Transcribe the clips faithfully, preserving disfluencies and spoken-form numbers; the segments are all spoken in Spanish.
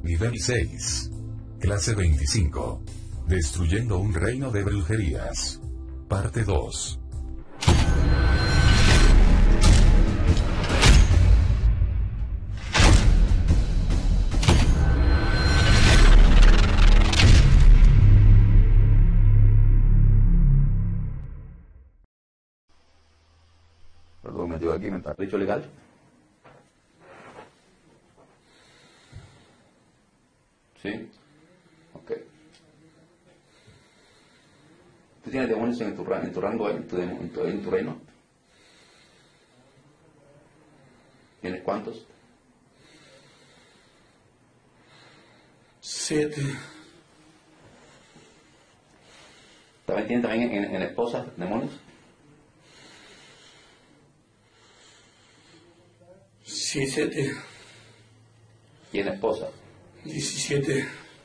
Nivel seis. Clase veinticinco. Destruyendo un reino de brujerías. Parte dos. Perdón, me ayuda aquí, me está dicho legal. ¿Sí? Ok. ¿Tú tienes demonios en tu, en tu rango, en tu, en, tu, en tu reino? ¿Tienes cuántos? Siete. ¿También tienes también en, en esposas demonios? Sí, siete. ¿Y en esposa? Diecisiete.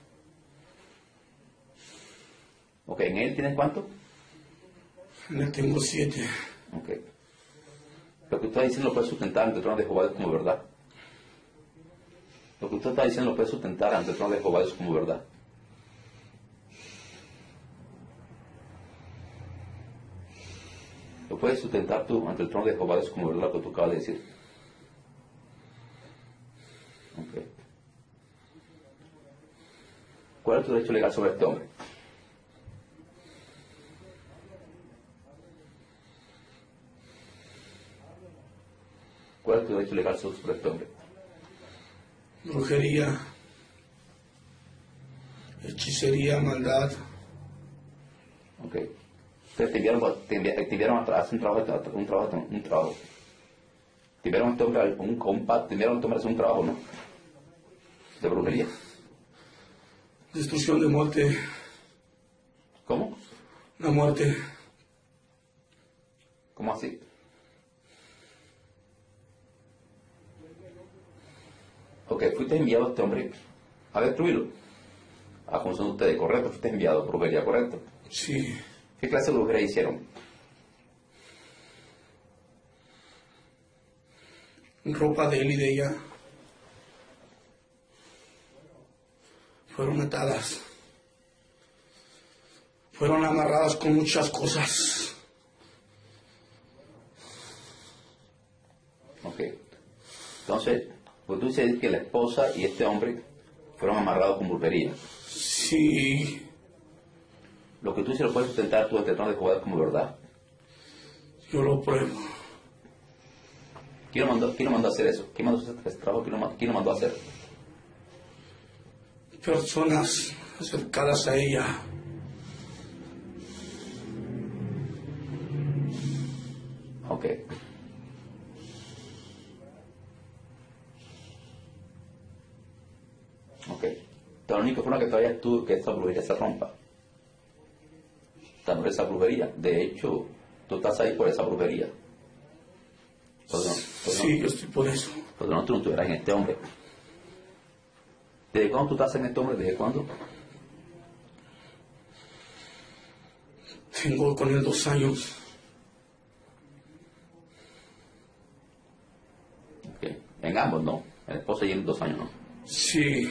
Ok, ¿en él tienes cuánto? En él tengo siete. Ok. Lo que usted está diciendo lo puede sustentar ante el trono de Jehová como verdad. Lo que usted está diciendo lo puede sustentar ante el trono de Jehová como verdad. Lo puedes sustentar tú ante el trono de Jehová como verdad lo que tú acabas de decir. Ok. ¿Cuál es tu derecho legal sobre este hombre? ¿Cuál es tu derecho legal sobre este hombre? Brujería. Hechicería, maldad. Ok. Ustedes te enviaron, te enviaron, te enviaron a hacer un trabajo, un trabajo, un trabajo. Te enviaron a este hombre, un, un, te enviaron a este hombre a hacer un trabajo, ¿no? De brujería. Destrucción de muerte. ¿Cómo? La muerte. ¿Cómo así? Ok, fuiste enviado a este hombre a destruirlo. A función de ustedes, correcto, fuiste enviado a brujería, correcto. Sí. ¿Qué clase de brujería hicieron? Ropa de él y de ella fueron atadas. Fueron amarradas con muchas cosas. Ok. Entonces, pues tú dices que la esposa y este hombre fueron amarrados con brujería. Sí. Lo que tú dices lo puedes sustentar tú ante el trono de Jehová como verdad. Yo lo pruebo. ¿Quién lo mandó, quién lo mandó a hacer eso? ¿Quién mandó a hacer este trabajo? ¿Quién lo mandó, quién lo mandó a hacer? Personas acercadas a ella. Ok. Ok. La única forma que todavía es tú que esta brujería se rompa. Esta, esa brujería. De hecho, tú estás ahí por esa brujería. Porque no, porque Sí, no, yo estoy por eso. porque no, tú no estuvieras en este hombre. ¿Desde cuándo tú estás en este hombre? ¿Desde cuándo? Tengo con él dos años. Okay. En ambos, ¿no? El esposo lleva dos años, ¿no? Sí.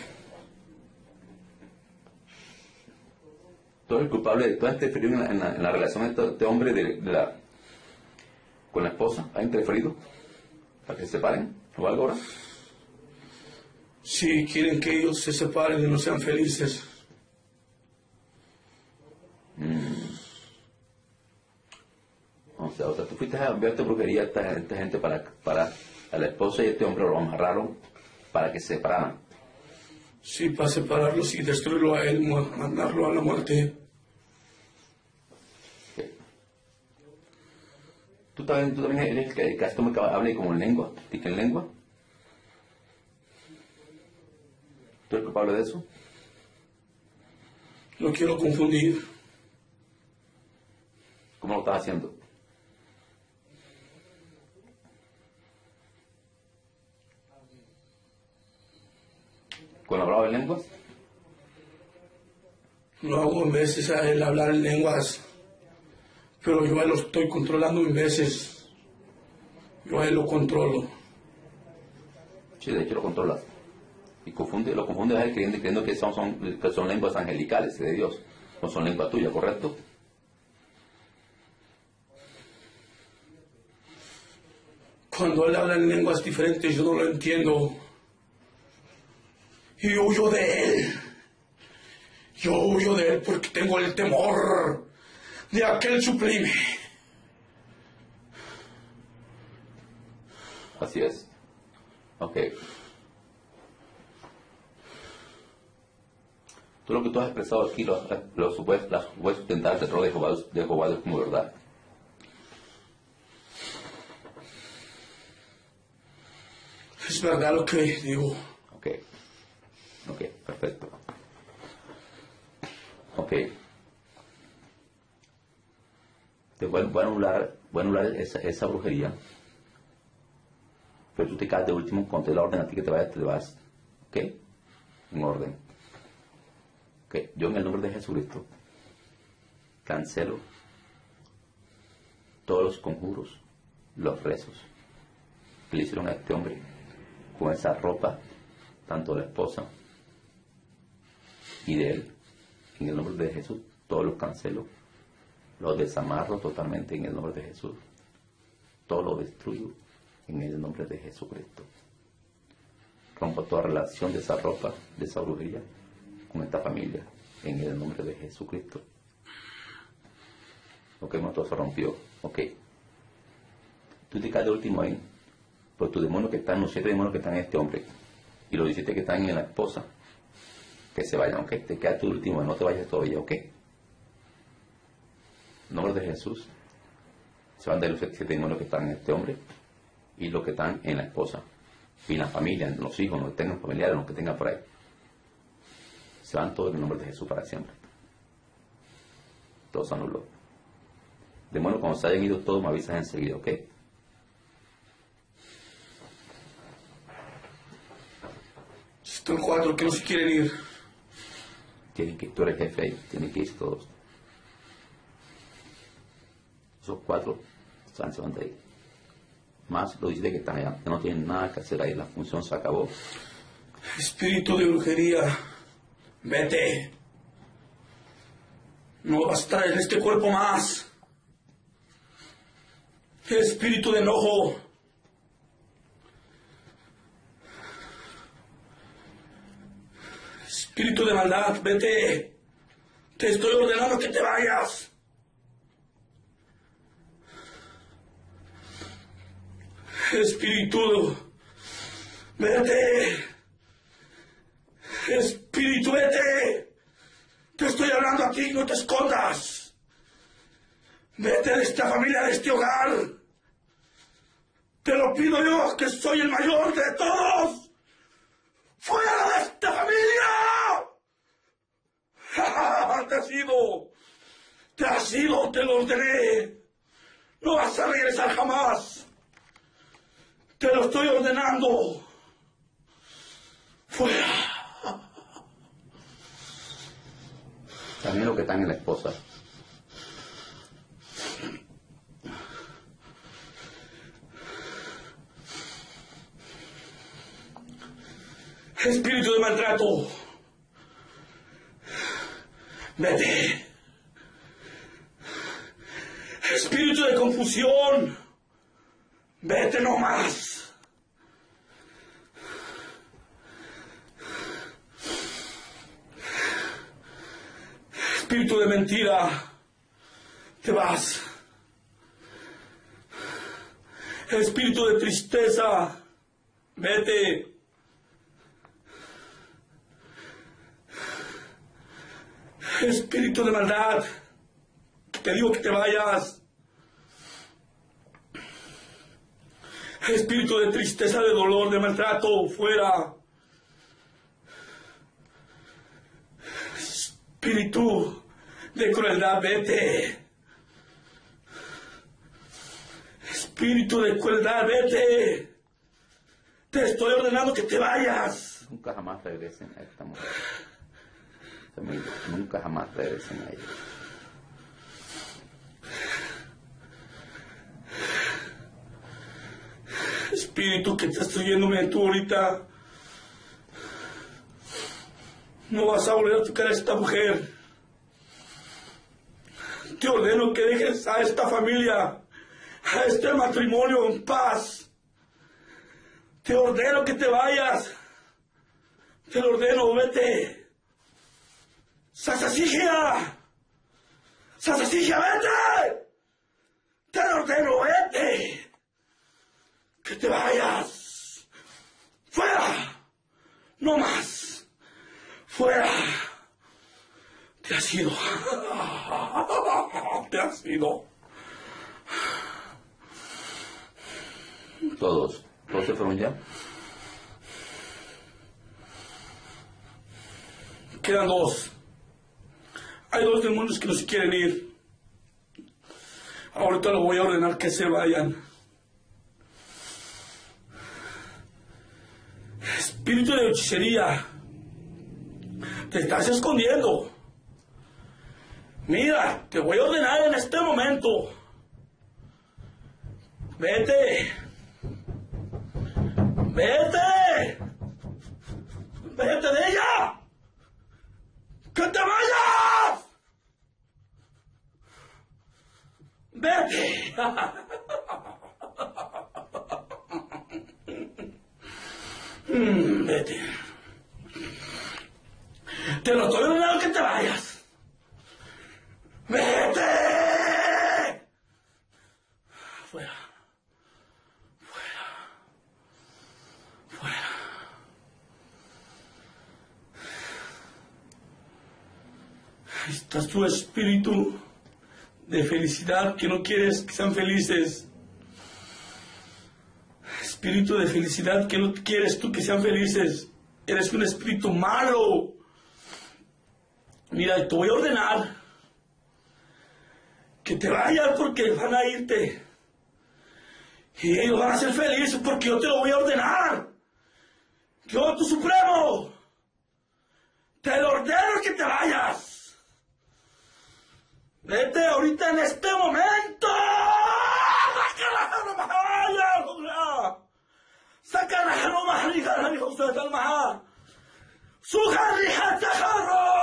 Tú eres el culpable de... ¿Tú has interferido en la, en la, en la relación de este, este hombre de, de la, con la esposa? ¿Has interferido? ¿Para que se separen? ¿O algo ahora? Sí, quieren que ellos se separen y no sean felices. Mm. O sea, o sea, tú fuiste a enviarte brujería a esta, esta gente para, para a la esposa y este hombre lo amarraron para que se separaran. Sí, para separarlos y destruirlo a él, mu- mandarlo a la muerte. Okay. ¿Tú también, tú también eres el que, que este hombre que hable como en lengua? ¿Tica en lengua? ¿Tú eres culpable de eso? No quiero confundir. ¿Cómo lo estás haciendo? ¿Cuando hablaba en lenguas? Lo hago en veces a él hablar en lenguas, pero yo a él lo estoy controlando en veces. Yo a él lo controlo. Sí, de hecho lo controlas. Y confunde, lo confunde a él creyendo, creyendo que, son, son, que son lenguas angelicales de Dios, no son lengua tuya, ¿correcto? Cuando él habla en lenguas diferentes, yo no lo entiendo. Y huyo de él. Yo huyo de él porque tengo el temor de aquel sublime. Así es. Ok. Todo lo que tú has expresado aquí lo, lo, lo puedes, las puedes sustentar del rol de Jehová, de Jehová como verdad. Es verdad lo que digo. Ok. Ok, perfecto. Ok. Te voy, voy a anular, voy a anular esa, esa brujería. Pero tú te caes de último, cuando te la orden a ti que te vayas, te vas. ¿Ok? En orden. Ok. Yo en el nombre de Jesucristo cancelo todos los conjuros, los rezos que le hicieron a este hombre con esa ropa, tanto de la esposa y de él. En el nombre de Jesús, todos los cancelo, los desamarro totalmente en el nombre de Jesús. Todo lo destruyo en el nombre de Jesucristo. Rompo toda relación de esa ropa, de esa brujería, con esta familia, en el nombre de Jesucristo. Ok, todo se rompió. Ok. Tú te caes de último ahí, por tu demonio que están, los siete demonios que están en este hombre, y los diecisiete que están en la esposa, que se vayan, ok. Te quedas tu último, no te vayas todavía, ok. En nombre de Jesús, se van de los siete demonios que están en este hombre, y los que están en la esposa, y en la familia, en los hijos, los que tengan familiares, los que tengan por ahí. Se van todos en el nombre de Jesús para siempre. Todos anuló. Demonios, cuando se hayan ido todos, me avisas enseguida, ok. Están cuatro que no se quieren ir. Tienen que, tú eres jefe ahí, tienen que irse todos. Esos cuatro están se van de ahí. Más lo dice que están allá, que no tienen nada que hacer ahí, la función se acabó. Espíritu de brujería, vete. No vas a estar en este cuerpo más. Espíritu de enojo, espíritu de maldad, vete. Te estoy ordenando que te vayas. Espíritu, vete. Espíritu, vete. Te estoy hablando a ti, no te escondas. Vete de esta familia, de este hogar. Te lo pido yo, que soy el mayor de todos. ¡Fuera de esta familia! ¡Te has ido! ¡Te has ido! ¡Te lo ordené! ¡No vas a regresar jamás! ¡Te lo estoy ordenando! ¡Fuera! También los que están en la esposa. Espíritu de maltrato, vete. Espíritu de confusión, vete no más. Espíritu de mentira, te vas. Espíritu de tristeza, vete. Espíritu de maldad, te digo que te vayas. Espíritu de tristeza, de dolor, de maltrato, fuera. Espíritu de crueldad, vete. Espíritu de crueldad, vete. Te estoy ordenando que te vayas. Nunca jamás regresen a esta mujer. Nunca jamás regresen a ella. Espíritu que estás trayéndome tú ahorita, No vas a volver a tocar a esta mujer. Te ordeno que dejes a esta familia, a este matrimonio en paz. Te ordeno que te vayas. Te lo ordeno, vete. ¡Sasasigia! ¡Sasasigia, vete! Te lo ordeno, vete. Que te vayas. ¡Fuera! No más. ¡Fuera! Te has ido. Te has ido. Todos. ¿Todos se fueron ya? Quedan dos. Hay dos demonios que no se quieren ir. Ahorita lo voy a ordenar que se vayan. Espíritu de hechicería. Te estás escondiendo. Mira, te voy a ordenar en este momento. Vete. Vete. Vete de ella. ¡Que te vayas! ¡Vete! Mm, vete. Te lo estoy ordenando que te vayas. ¡Vete! Fuera. Fuera. Fuera. Ahí está tu espíritu de felicidad que no quieres que sean felices. Espíritu de felicidad que no quieres tú que sean felices. Eres un espíritu malo. Mira, te voy a ordenar que te vayas porque van a irte. Y ellos van a ser felices porque yo te lo voy a ordenar. Yo, tu supremo, te lo ordeno que te vayas. Vete ahorita en este momento. Saca no más rica la hijo usted al maha. Su jarrija te jarro.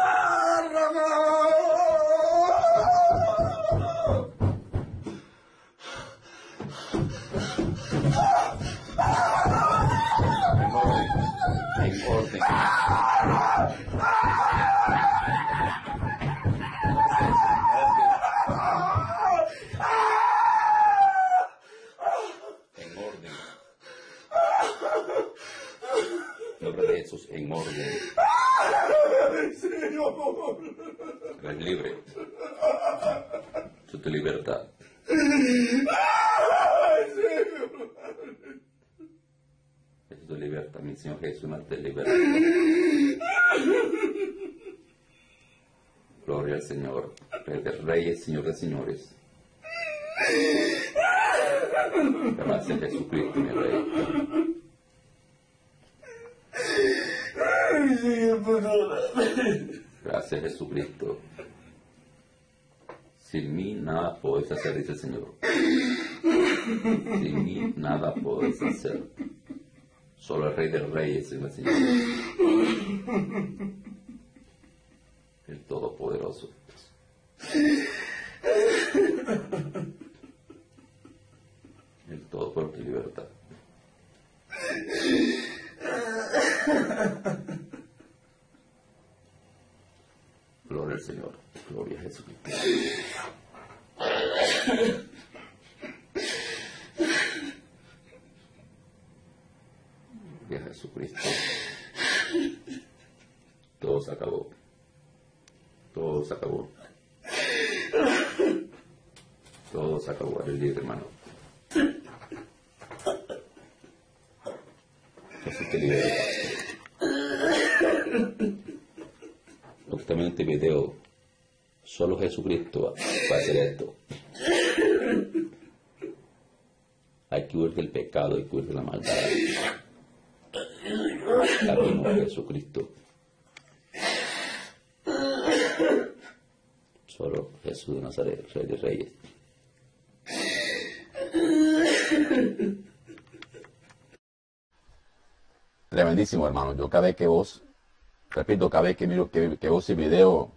En orden. En orden. Nombre de Jesús, en orden. Eres libre. Su tu libertad. Es tu libertad, mi Señor Jesús, no te libera. Gloria al Señor, Rey de Reyes, Señor de Señores. Gracias Jesucristo, mi Rey. Gracias Jesucristo. Sin mí nada podéis hacer, dice el Señor. Sin mí nada podéis hacer. Solo el Rey de Reyes es el Señor. El Todopoderoso. El todo por tu libertad. Gloria al Señor. Gloria a Jesucristo. Gloria a Jesucristo. Todo se acabó. Todo se acabó. Todo se acabó. El día, hermano. Jesús te libera. Lo que también en este video, solo Jesucristo va, va a hacer esto. Hay que huir del pecado, hay que huir de la maldad. Sabemos Jesucristo. Solo Jesús de Nazaret, Rey de Reyes. Tremendísimo, hermano. Yo cada vez que vos repito, cada vez que miro, que, que veo ese video,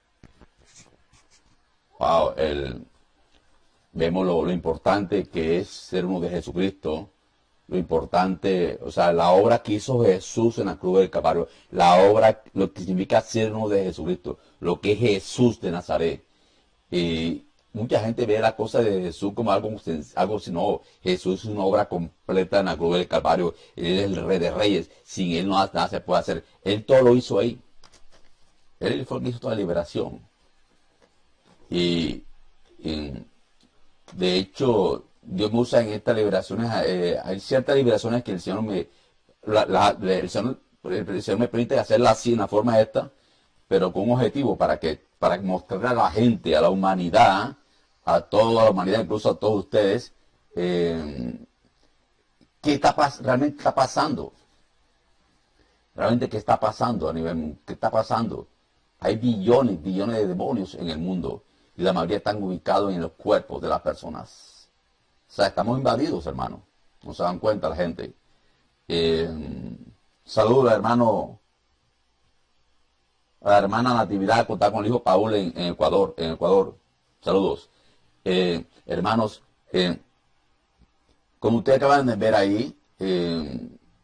wow, el, vemos lo, lo importante que es ser uno de Jesucristo, lo importante, o sea, la obra que hizo Jesús en la cruz del Calvario, la obra, lo que significa ser uno de Jesucristo, lo que es Jesús de Nazaret. Y mucha gente ve la cosa de Jesús como algo, algo sino Jesús es una obra completa en la cruz del Calvario. Él es el Rey de Reyes. Sin Él no nada se puede hacer. Él todo lo hizo ahí. Él fue el que hizo toda la liberación. Y, y de hecho, Dios me usa en estas liberaciones. Eh, hay ciertas liberaciones que el Señor me, la, la, el, Señor, el Señor me permite hacerlas así en la forma esta, pero con un objetivo para que para mostrarle a la gente, a la humanidad, a toda la humanidad, incluso a todos ustedes, eh, qué está, realmente está pasando. Realmente qué está pasando a nivel, qué está pasando. Hay billones, billones de demonios en el mundo y la mayoría están ubicados en los cuerpos de las personas. O sea, estamos invadidos, hermano. No se dan cuenta la gente. Eh, saludos, hermano. A la hermana Natividad, que está con el hijo Paul en, en Ecuador, en Ecuador. Saludos. Eh, hermanos, eh, como ustedes acaban de ver ahí, eh,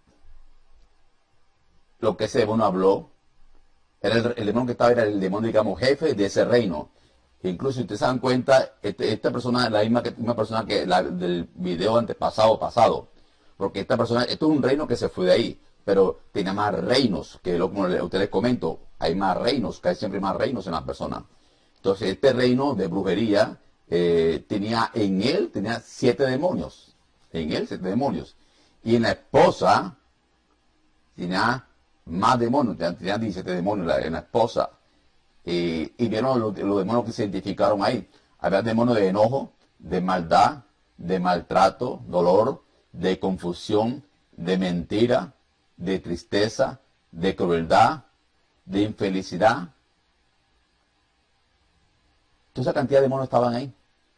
lo que ese demonio habló, era el, el demonio que estaba, era el demonio, digamos, jefe de ese reino. Incluso, si ustedes se dan cuenta, este, esta persona es la misma, que, misma persona que la del video antepasado, pasado. Porque esta persona, esto es un reino que se fue de ahí, pero tenía más reinos, que lo, como a ustedes les comento, hay más reinos, que hay siempre más reinos en la persona. Entonces, este reino de brujería eh, tenía en él, tenía siete demonios. En él, siete demonios. Y en la esposa tenía más demonios, tenía diecisiete demonios en la esposa. Eh, y vieron los, los demonios que se identificaron ahí. Había demonios de enojo, de maldad, de maltrato, dolor, de confusión, de mentira, de tristeza, de crueldad, de infelicidad. Toda esa cantidad de demonios estaban ahí.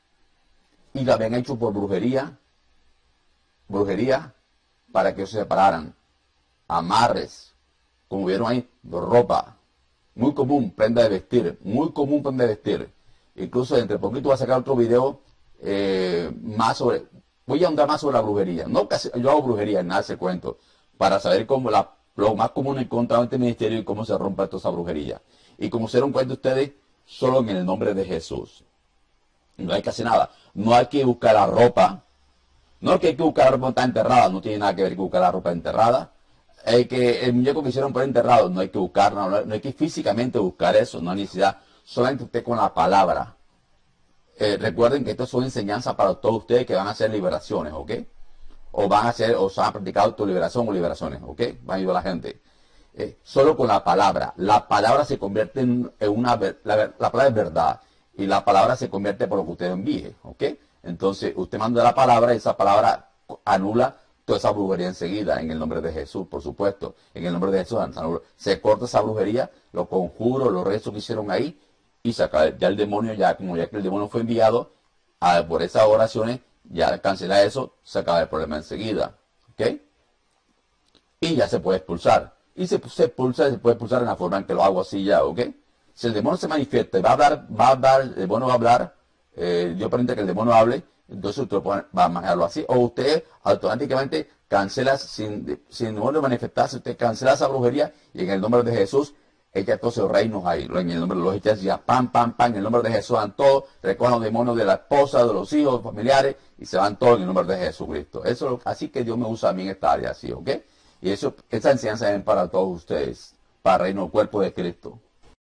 Y lo habían hecho por brujería, brujería, para que se separaran. Amarres, como vieron ahí, ropa. Muy común, prenda de vestir, muy común prenda de vestir. Incluso entre poquito voy a sacar otro video eh, más sobre, voy a ahondar más sobre la brujería. No casi, yo hago brujería, nada se cuento, para saber cómo la, lo más común encontrado en este ministerio y cómo se rompe toda esa brujería. Y como se dieron cuenta ustedes, solo en el nombre de Jesús. No hay que hacer nada. No hay que buscar la ropa. No es que hay que buscar la ropa está enterrada, no tiene nada que ver con buscar la ropa enterrada. Hay que, el muñeco que hicieron por enterrado, no hay que buscar, no, no hay que físicamente buscar eso, no hay necesidad. Solamente usted con la palabra. Eh, recuerden que esto son enseñanzas para todos ustedes que van a hacer liberaciones, ¿ok? O van a hacer, o se han practicado autoliberación o liberaciones, ¿ok? Van a ayudar a la gente. Eh, solo con la palabra. La palabra se convierte en, en una, la, la palabra es verdad. Y la palabra se convierte por lo que usted envíe, ¿ok? Entonces, usted manda la palabra y esa palabra anula toda esa brujería enseguida, en el nombre de Jesús, por supuesto. En el nombre de Jesús, se corta esa brujería, los conjuros, los rezos que hicieron ahí, y se acaba, ya el demonio, ya como ya que el demonio fue enviado a, por esas oraciones, ya cancela eso, se acaba el problema enseguida, ¿ok? Y ya se puede expulsar. Y se, se expulsa, se puede expulsar en la forma en que lo hago así ya, ¿ok? Si el demonio se manifiesta, va a hablar, va a hablar, el demonio va a hablar, eh, Dios permite que el demonio hable, entonces usted va a manejarlo así, o usted automáticamente cancela, sin, sin el demonio manifestarse, usted cancela esa brujería y en el nombre de Jesús echa todos esos reinos ahí, en el nombre de los echa ya, pam, pam, pam, en el nombre de Jesús van todos, recojan los demonios de la esposa, de los hijos, familiares, y se van todos en el nombre de Jesucristo. Eso, así que Dios me usa a mí en esta área así, ¿ok? Y eso, esa enseñanza es para todos ustedes, para el reino del cuerpo de Cristo.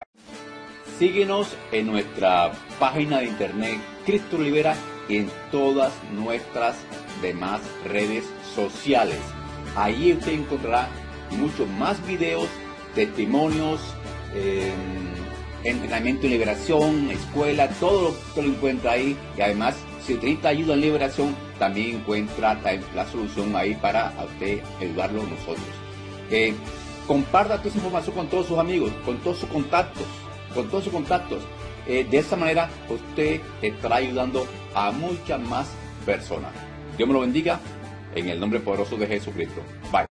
Síguenos en nuestra página de internet Cristo Libera y en todas nuestras demás redes sociales. Ahí usted encontrará muchos más videos, testimonios, eh, entrenamiento en liberación, escuela, todo lo que usted lo encuentra ahí. Y además, si usted necesita ayuda en liberación, también encuentra la solución ahí para a usted ayudarlo nosotros. Eh, comparta toda esa información con todos sus amigos, con todos sus contactos, con todos sus contactos. Eh, de esa manera usted estará ayudando a muchas más personas. Dios me lo bendiga en el nombre poderoso de Jesucristo. Bye.